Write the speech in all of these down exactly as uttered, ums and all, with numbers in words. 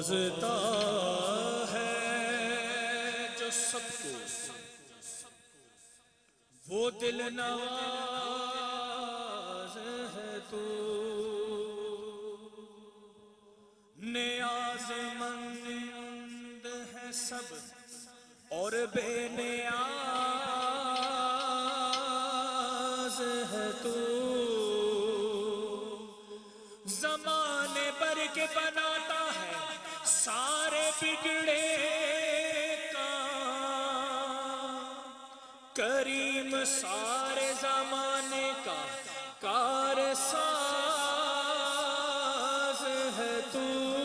نوازتا ہے جو سب کو، وہ دل نواز ہے تو، نیاز مند ہے سب اور بے نیاز ہے تو، زمانے بھر کے بناتا ہے سارے بگڑے کام، کریم سارے زمانے کا کارساز ہے تو،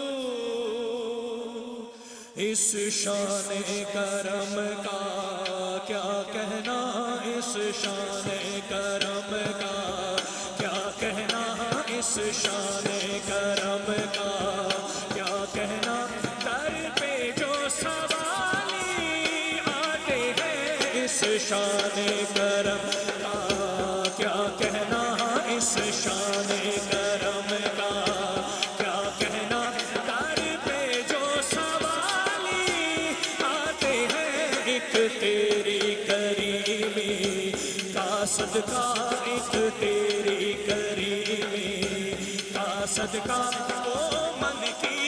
اس شان کرم کا کیا کہنا، اس شان کرم کا کیا کہنا، اس شان کرم کا کیا کہنا، در پہ جو سوالی آتے ہیں اس شان کرم کا کیا کہنا، اس شان کرم کا کیا کہنا، در پہ جو سوالی آتے ہیں ایک تیری کریمی کا صدقہ، ایک تیری کریمی کا صدقہ، وہ من کی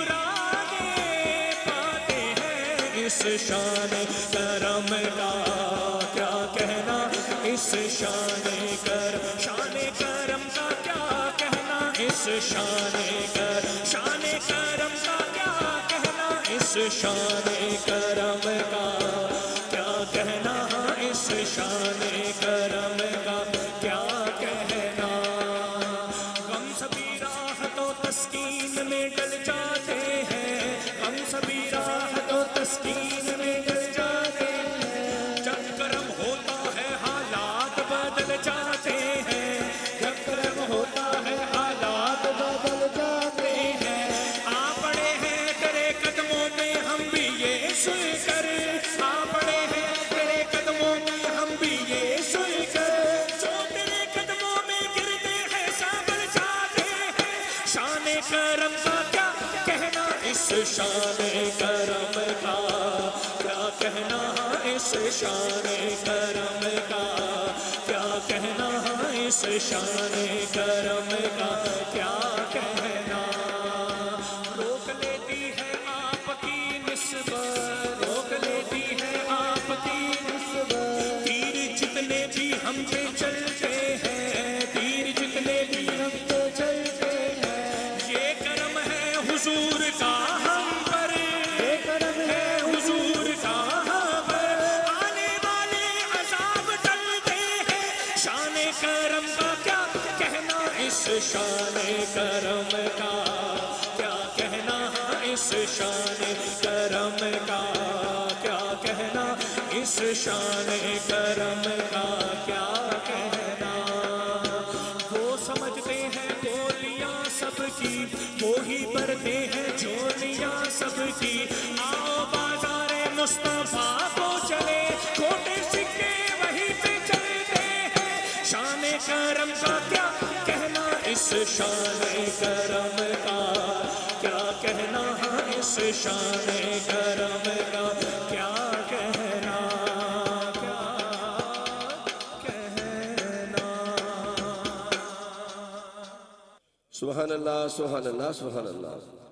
مرادیں پاتے ہیں اس شان کرم کا کیا کہنا، اس شان کرم، شان کرم کا کیا کہنا، اس شان کرم، شان کرم کا کیا کہنا، اس شان کرم کا کیا کہنا، اس شان کرم کا کیا کہنا، غم سبھی راحت و تسکین میں ڈل جاتے ہیں، غم سبھی راحت و تسکین میں ڈل جاتے ہیں، جب کرم ہوتا ہے حالات بدل جاتے ہیں، جب کرم ہوتا ہے حالات بدل جاتے ہیں، آ پڑے ہیں تیرے قدموں میں ہم بھی یہ سن کر، آ پڑے ہیں تیرے قدموں میں ہم بھی یہ سن کر، جو تیرے قدموں میں گرتے ہیں سنبھل جاتے ہیں، شان کرم کا کیا کہنا، اس شان کرم کا کیا کہنا، اس شان کرم کا کیا کہنا، اس شان کرم کا کیا کہنا، روک لیتی ہے آپ کی نسبت، روک لیتی ہے آپ کی نسبت، تیر جتنے بھی ہم پہ چلتے ہیں، تیر جتنے بھی ہم پہ چلتے ہیں، یہ کرم ہے حضور کا ہم پر، یہ کرم ہے حضور کا ہم پر، آنے والے عذاب ٹلتے ہیں، شان کرم کا کیا کہنا، اس شان کرم کا کیا کہنا، اس شان کرم کا کیا کہنا، اس شان کرم کا کیا کہنا، وہ سمجھتے ہیں بولیاں سب کی، وہی بھرتے ہیں جھولیاں سب کی، آؤ بازار مصطفیٰ کو چلے، کھوٹے سکے وہی پہ چلتے ہیں، شان کرم کا کیا کہنا، اس شان کرم کا کیا کہنا، اس شان کرم کا کیا کہنا، کیا کہنا، سبحان اللہ، سبحان اللہ، سبحان اللہ۔